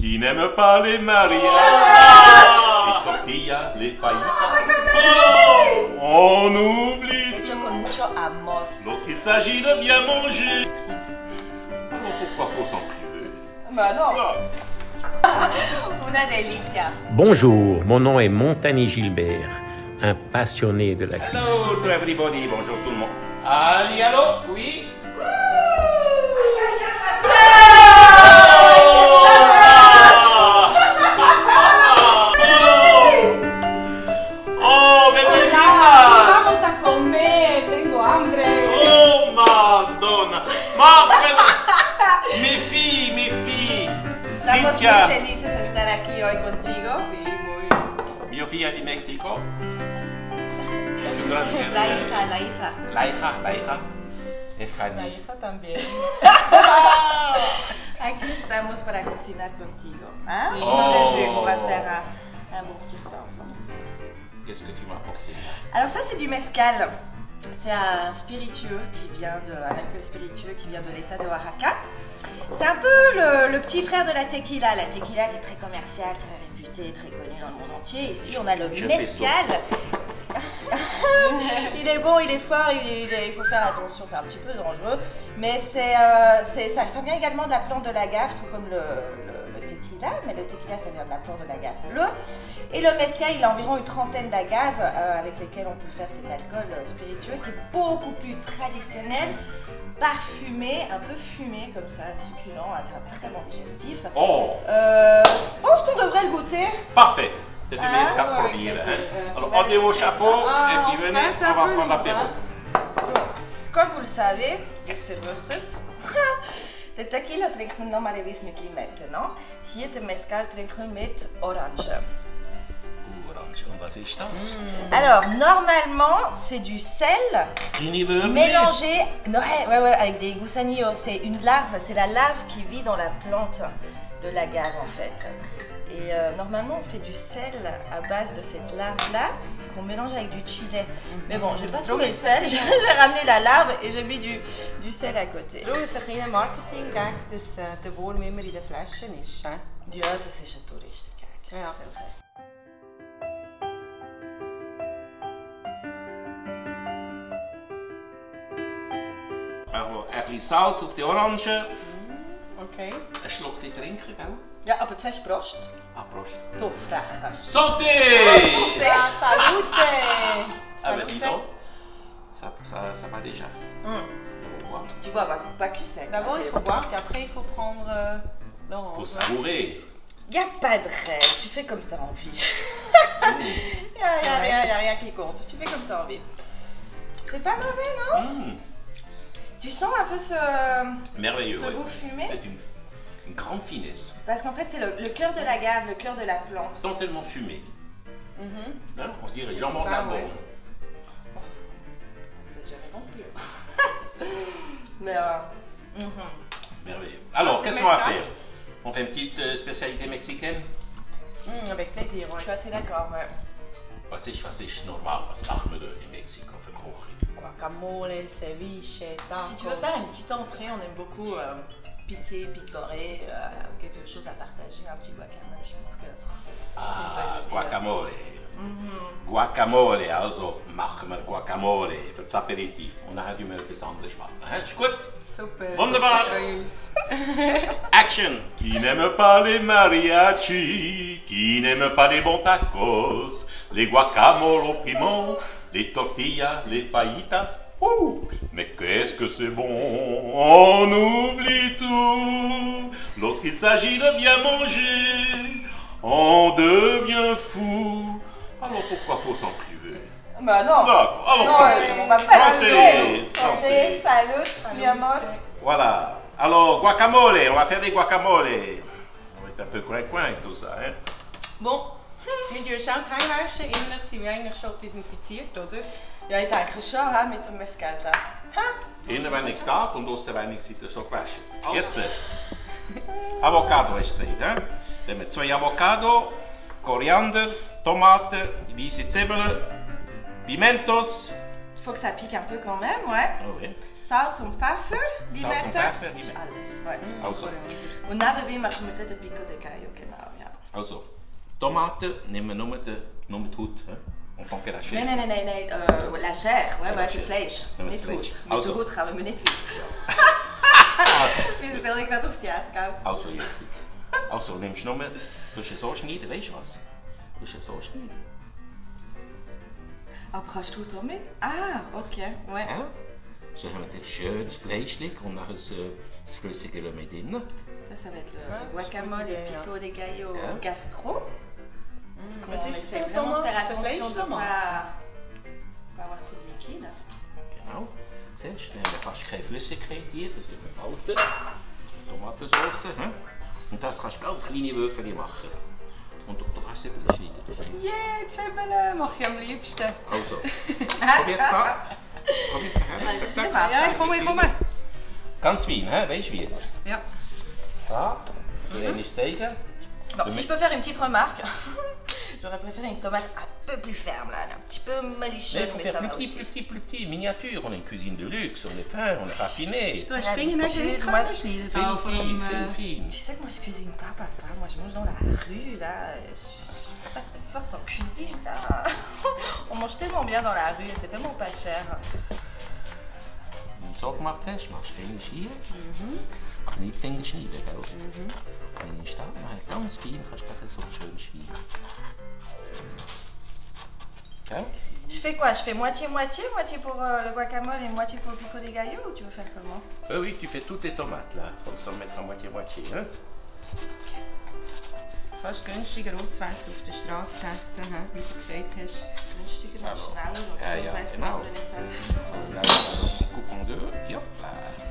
qui n'aime pas les mariages, les tortillas, les fajitas. On oublie Hecho con mucho amor. lorsqu'il s'agit de bien manger. Alors pourquoi faut s'en priver? Bah non. Ah. Una delicia. Bonjour, mon nom est Montagny Gilbert, un passionné de la cuisine. Hello to everybody, bonjour tout le monde. Ali, allô? Oui? Oh, bellissima! Vamos a comer, tengo hambre. Oh, Madonna! Mes filles! Estamos Cintia, muy felices de estar aquí hoy contigo. Sí, muy. mia figlia di Mexico. La hija. La hija. E La Fanny. hija también. Aquí estamos para cocinar contigo. Hein? Sí. Je me réjouis qu'on va faire un bon petit repas ensemble ce soir. Qu'est-ce que tu m'as apporté? Alors ça c'est du mezcal. C'est un spiritueux un alcool spiritueux qui vient de l'état de Oaxaca. C'est un peu le petit frère de la tequila. La tequila qui est très commerciale, très réputée, très connue dans le monde entier. Ici on a le mezcal. Il est bon, il est fort, il faut faire attention, c'est un petit peu dangereux. Mais ça vient également de la plante de l'agave, tout comme le tequila. Mais le tequila, ça vient de la plante de l'agave bleue. Et le mezcal, il a environ une trentaine d'agaves avec lesquelles on peut faire cet alcool spiritueux qui est beaucoup plus traditionnel, parfumé, un peu fumé comme ça, succulent. C'est un très bon digestif. Oh! Je pense qu'on devrait le goûter. Parfait! C'est du Ah, mezcal pour ouais, dire. ok, Hein? Alors, ôtez vos chapeaux et puis venez, on va prendre l'apéro. Comme vous le savez, c'est Russet. Der Tequila trinkt man normalerweise mit Limette, no? Hier der Mezcal trinkt man mit Orange. Orange, on va s'échanger. Alors, normalement, c'est du sel mélangé ouais, avec des gusanillos. C'est une larve, c'est la larve qui vit dans la plante de l'agave en fait. Et normalement, on fait du sel à base de cette larve-là qu'on mélange avec du chili. Mais bon, j'ai pas trouvé le sel, j'ai ramené la larve et j'ai mis du sel à côté. Darum ist es ein kleiner Marketing-Gag, dass der Wurm immer in den Flaschen ist. Hein? Ja, das ist ein Touristengag. Ja. C'est vrai. Also, ein bisschen Salz auf die Orange. Okay. Ein Schluck trinken, gell? Ja, aber zuerst Prost. Ah, Prost. Du, frecher. Santé! Ah, salute! Ah ben dis Salute. donc, ça va déjà. On va voir. Tu vois, pas que sec. D'abord, il faut boire, puis après, il faut prendre l'orange. Faut savourer. Y a pas de règle, tu fais comme t'as envie. y a rien qui compte, tu fais comme t'as envie. C'est pas mauvais, non? Tu sens un peu ce Merveilleux, goût fumé? C'est une grande finesse. Parce qu'en fait, c'est le cœur de l'agave, le cœur de la plante. Tant tellement fumé. Hein? On se dirait C'est jambon de ça, la ouais. Beaune. Exagéré non plus. Mais Merveilleux. Alors, c'est qu'est-ce qu'on va mezcal. faire? On fait une petite spécialité mexicaine? Avec plaisir, je ouais. suis assez d'accord, ouais. Was ist normal? Was machen wir in Mexiko für Küche? Guacamole, ceviche, tacos. Si tu veux faire une petite entrée, on aime beaucoup piquer, picorer, quelque chose à partager, un petit guacamole, je pense que Ah, c'est Guacamole. Guacamole, also machen wir Guacamole für das Aperitif. Und dann tun wir etwas anderes machen. Hein? Ist gut? Super. Wunderbar. Action! Qui n'aime pas les mariachis, qui n'aime pas les bons tacos, les guacamoles au piment, les tortillas, les fajitas. Ouh, mais qu'est-ce que c'est bon! On oublie tout lorsqu'il s'agit de bien manger. On devient fou. Alors pourquoi faut s'en priver? Bah non! D'accord, alors Non, santé. on va pas Santé, santé, salut, mi amor. Voilà. Alors, guacamole, on va faire des guacamole. On va être un peu coin-coin avec tout ça, hein? Bon, Wenn du schaut, Teilwäsche, innerlich sind wir eigentlich schon desinfiziert, oder? ja, ich denke schon, mit dem Mezcal da. Innen weinig stark und außen weinig sind so gewaschen. Jetzt, Avocado hast du gesagt, hein? Dann haben wir 2 Avocado, Koriander, Tomaten, weiße Zwiebeln, Pimentos. Il faut que ça pique un peu quand même, ouais. Oh oui. Salz und Pfeffer, Limette. Pfeffer, Das ist Limette. alles. Ouais. Also, Und nebenbei machen wir den Pico de Gallo, genau, ja. also, Tomaten nehmen wir nur die Haut. Hein? On fängt la chair. Nein, la chair, ouais, La das chair. Fleisch, Ja, nicht Fleisch. Haut. Mit Also. der Haut kommen wir nicht weit. Wir sind ja gerade auf Theater, gell? Also, jetzt. Also, nimmst du nur, du musst es so schneiden, weißt du was? Du musst es so schneiden. Aber kannst du damit? Ah, okay, ouais. Ja? So haben wir ein schönes Fleischchen und nachher das Flüssige mit drin. Ça va être le guacamole et pico de gallo Ja. gastro. Mais c'est essaie juste vraiment de faire c'est attention de ne Fleischtomate. pas avoir trop de liquide. Genau. Siehst du, dann haben wir fast keine Flüssigkeit hier, das wird behalten. Tomatensauce. Hm? Und das kannst du ganz kleine Würfel machen. Und du kannst sie wieder schneiden. Yeah, Zwiebeln mache ich am liebsten. Also, komm jetzt da. Komm jetzt her. Zack, zack. Ja, ich komme. Ganz fein, hein? Weißt du wie? Ja. Da, du lässt zeigen. Bon, si je peux faire une petite remarque, j'aurais préféré une tomate un peu plus ferme, là, un petit peu Mais il malichonne, faut mais faire ça plus va petit, aussi. plus petit, plus petit, miniature. On est une cuisine de luxe, on est fin, on est raffiné. Du hast Fingernägel nicht Moi, schneiden Fine, da von dem... fine. Tu sais que moi je cuisine pas, papa, moi je mange dans la rue, là. Je suis pas très forte en cuisine, là. On mange tellement bien dans la rue, c'est tellement pas cher. Wenn du so gemacht hast, machst du Englisch hier. Kniff Englisch schneiden, gell? Wenn ich da mache, ganz fein, kannst du das so schön schneiden. Gell? Je fais quoi? Je fais moitié-moitié, moitié pour le guacamole et moitié pour le pico de gallo, ou tu veux faire comment? Oui, tu fais toutes tes tomates là, comme ça mettre en moitié-moitié. Hein? Fast günstiger auswärts auf der Straße zu essen, wie du gesagt hast. Günstiger und Alors, schneller, donc ja, on ja, va essayer genau. de les faire. Là, on coupe en deux. Hop là.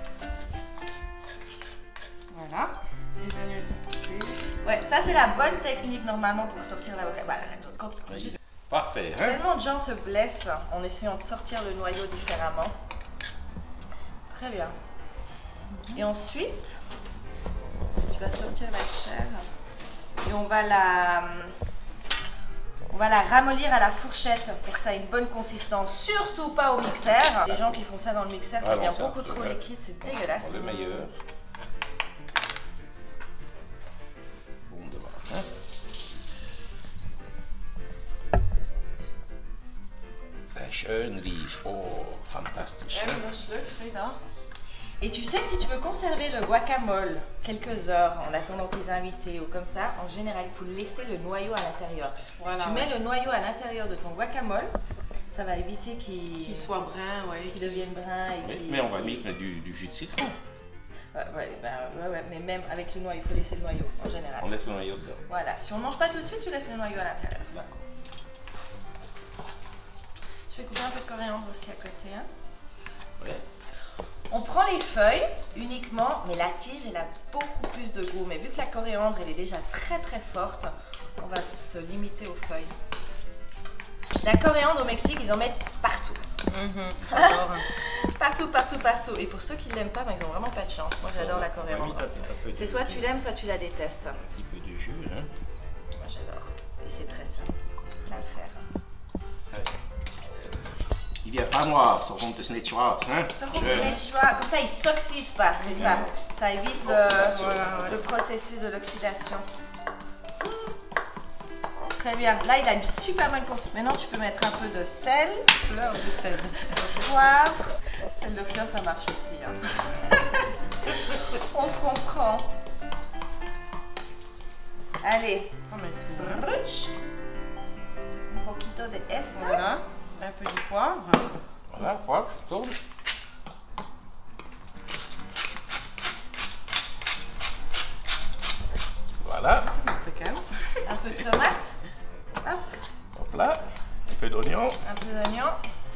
Voilà. Et dann unser Gefühl. Ouais, ça c'est la bonne technique normalement pour sortir l'avocat. Voilà, quand juste Parfait, hein? tellement de gens se blessent en essayant de sortir le noyau différemment. Très bien. Et ensuite, tu vas sortir la chair et on va la ramollir à la fourchette pour que ça ait une bonne consistance. Surtout pas au mixeur. Les gens qui font ça dans le mixeur, ça Ah devient non, ça, beaucoup trop ouais. liquide, c'est dégueulasse. Le meilleur. Wunderbar. Hein? Schön rief. Oh, fantastisch. Ja, Hein? das Schlüpfchen da. Et tu sais, si tu veux conserver le guacamole quelques heures en attendant tes invités ou comme ça, en général, il faut laisser le noyau à l'intérieur. Voilà, si tu mets le noyau à l'intérieur de ton guacamole, ça va éviter Qu'il soit brun, ouais. qu'il devienne brun et Oui, qu'il... mais on va mettre du jus de citron. Ouais, mais même avec le noyau, il faut laisser le noyau en général. On laisse le noyau dedans. Voilà, si on ne mange pas tout de suite, tu laisses le noyau à l'intérieur. D'accord. Je vais couper un peu de coriandre aussi à côté. Hein. Ouais. On prend les feuilles uniquement, mais la tige, elle a beaucoup plus de goût. Mais vu que la coriandre, elle est déjà très très forte, on va se limiter aux feuilles. La coriandre au Mexique, ils en mettent partout. J'adore. Partout. Et pour ceux qui ne l'aiment pas, ben, ils ont vraiment pas de chance. Moi, j'adore la coriandre. C'est soit tu l'aimes, soit tu la détestes. Un petit peu de jus, hein? Moi, j'adore. Et c'est très simple à le faire. Il vient pas noir, so kommt es nicht schwarz, hein? Ça compte les choix, comme ça, il ne s'oxyde pas, c'est ça. Ça évite le processus de l'oxydation. Très bien. Là, il a une super bonne consistance. Maintenant, tu peux mettre un peu de sel, Fleur de sel. de poivre. Sel de fleur, ça marche aussi. Hein. On se comprend. Allez. On met tout. Ruch. Un poquito de esta. Voilà. Un peu de poivre. Voilà, poivre, tourne. Voilà, De cacao. Un peu de tomate. Hop. hop là, un peu d'oignon. Un peu d'oignon.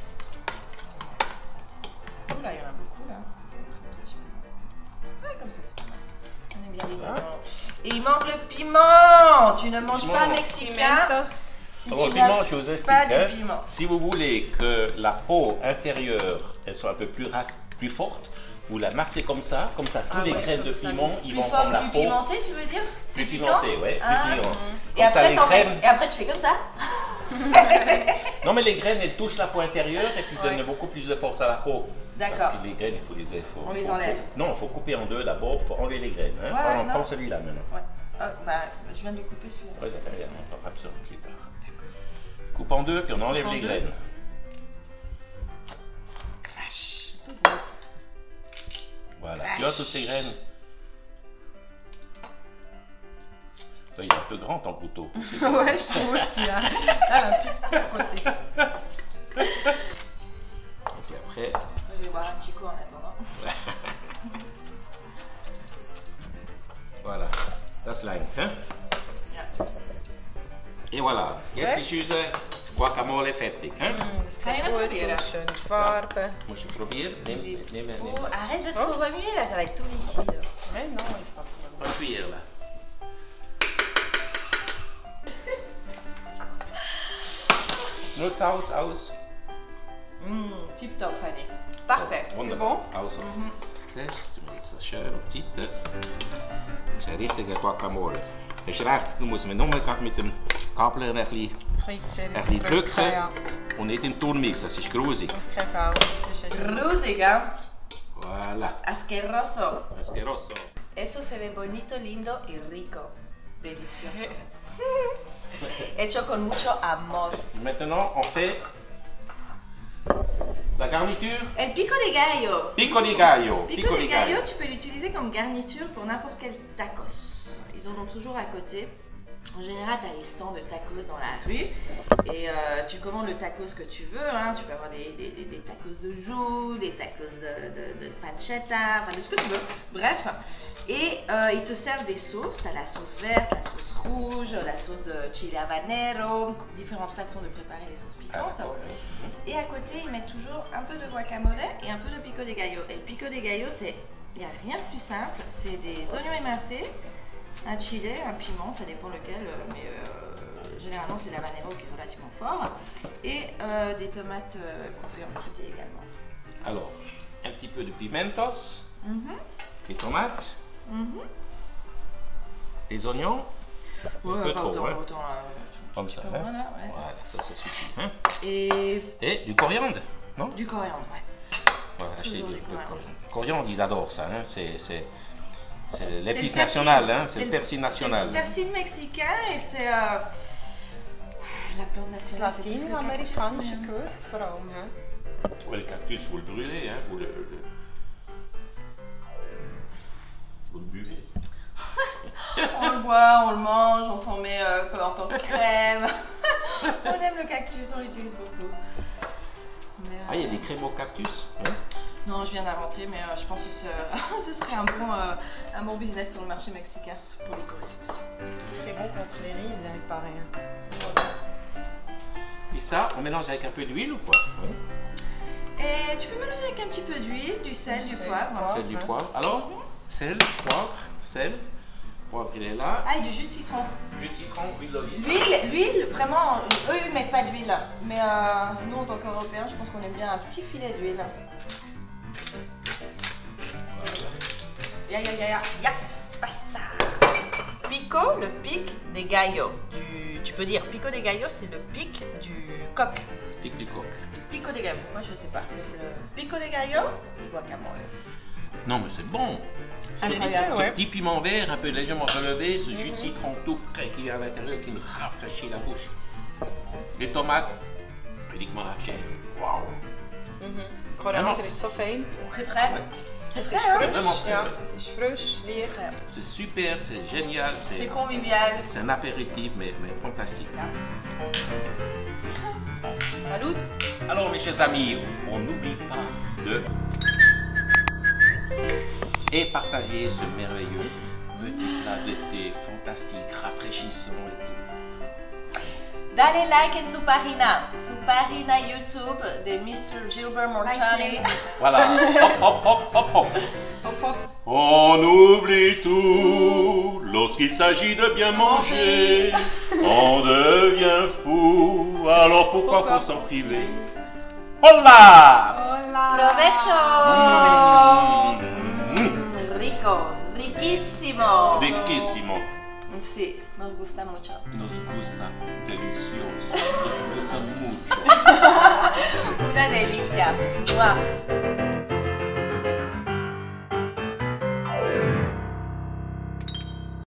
Oula, il y en a beaucoup là. Ouais, comme ça, c'est pas mal. On aime bien les Voilà. oignons. Et il manque le piment. Tu ne manges pas Piment. mexicain Pimentos. si Bon, le tu n'as piment, je vous explique. pas Hein. du piment. Si vous voulez que la peau intérieure elle soit un peu plus forte, vous la marquez comme ça, tous Ah les ouais, graines comme de ça. piment, ils Plus vont fort, comme la plus peau. pimenté, tu veux dire? Plus pimenté, ouais, Ah. plus pimenté. Et Comme ça, après, les t'en mets- graines. et après, tu fais comme ça. Non, mais les graines, elles touchent la peau intérieure et puis donnent beaucoup plus de force à la peau. D'accord. Parce que les graines, il faut les... On les enlève. Non, il faut couper en deux d'abord, il faut enlever les graines. Hein. Ouais, On non. prend celui-là maintenant. Ouais. Bah, je viens de lui couper celui-là. Oui, ça fait rien, on fera ça plus tard. Coupe en deux, puis on enlève les graines. Crash. Voilà, tu as toutes ces graines. Ça, il est un peu grand ton couteau. Ouais, je trouve aussi. Hein. Ah, un plus petit côté. Et puis après, Je vais boire un petit coup en attendant. voilà. Das lijkt, hein? Ja. Et voilà. Jetzt ist unser Guacamole fertig, hein? Das Kann ich sieht noch gut probieren? aus, schöne Farbe. Moet je proberen? Neem. Oh, arrête de trop remuer là, ça va être tout liquide. Mais non, il faut pas. Een cuillère là. Nusshaus aus. Tip top, Fanny. Parfait. Wunderbar. Also, siehst du, du machst das schön auf die Seite. Das ist ein richtiger Guacamole. Das ist recht, du musst mir nur gerade mit dem Kabel ein bisschen drücken Ja. und nicht im Turmix, das ist grusig. Kein Fall. Das ist ein Grusig, hein? Voilà. Asqueroso. Asqueroso. Eso se ve bonito, lindo y rico. Delicioso. Hecho con mucho amor. Maintenant, on fait la garniture. El pico de gallo. Pico di gallo. Pico de gallo, tu peux l'utiliser comme garniture pour n'importe quel tacos. Ils en ont toujours à côté. En général, tu as les stands de tacos dans la rue et tu commandes le tacos que tu veux. Hein. Tu peux avoir des tacos de joue, des tacos de pancetta, enfin de ce que tu veux. Bref, et ils te servent des sauces. Tu as la sauce verte, la sauce rouge, la sauce de chili habanero, différentes façons de préparer les sauces piquantes. Et à côté, ils mettent toujours un peu de guacamole et un peu de pico de gallo. Et le pico de gallo, il n'y a rien de plus simple. C'est des oignons émincés, un chili, un piment, ça dépend lequel, mais généralement c'est l'habanero qui est relativement fort, et des tomates coupées en petits dés également. Alors, un petit peu de pimentos, les tomates, les oignons, un peu pas trop, autant, hein. autant Comme ça, peu hein. moins, là, ouais. Voilà, ça suffit. Hein. Et Du coriandre, non? du coriandre, ouais. Voilà, acheter Toujours du du coriandre. coriandre. Coriandre, ils adorent ça, hein. C'est l'épice persil. nationale, hein. C'est le C'est persil national. le persil mexicain et c'est la plante nationale. c'est plus le Latijns-Amerikanische cactus, Gewürz vor allem. Hè? Ouais, le cactus, vous le brûlez, hein. Vous le buvez. On le boit, on le mange, on s'en met en tant que crème. On aime le cactus, on l'utilise pour tout. Mais, Ah, il y a des crèmes au cactus, hein. non, je viens d'inventer, mais je pense que ce serait un bon business sur le marché mexicain pour les touristes. C'est bon contre les rides, il paraît. Hein. Et ça, on mélange avec un peu d'huile ou quoi? Oui. Et tu peux mélanger avec un petit peu d'huile, du sel, du poivre. Sel, du poivre. Alors, sel, poivre, sel. Poivre, il est là. Ah, et du jus de citron. Jus de citron, huile d'olive. L'huile, vraiment, eux ils mettent pas d'huile. Mais nous en tant qu'Européens, je pense qu'on aime bien un petit filet d'huile. Ya, basta. Pico, le pic des gallos. Tu peux dire pico des gallos, c'est le pic du coq. Pic du coq. Pico des gallos, moi je sais pas, mais c'est le pico des gallos, guacamole. Non, mais c'est bon. C'est Ce délicieux, ouais. petit piment vert un peu légèrement relevé, ce jus de citron tout frais qui vient à l'intérieur, qui me rafraîchit la bouche. Les tomates, uniquement la chair. Waouh! Koriander is zo fijn. C'est frais. C'est frais, C'est hein? vraiment frais. Ja, ouais. het is fris, licht. C'est super, c'est génial, C'est convivial. c'est un apéritif, mais fantastique. Salut! Alors, mes chers amis, on n'oublie pas de partager ce merveilleux petit plat d'été fantastique, rafraîchissant et tout. Dale like en su página YouTube de Mr. Gilbert Mortani. Voilà, hop, hop, hop, hop, hop. Hop, hop. On oublie tout lorsqu'il s'agit de bien manger. On devient fou, alors pourquoi faut s'en priver? Hola! Hola! Provecho! Rico, riquísimo. Riquissimo. Sí, nos gusta mucho. Nos gusta delicioso. Nos gusta mucho. Una delicia. ¡Mua!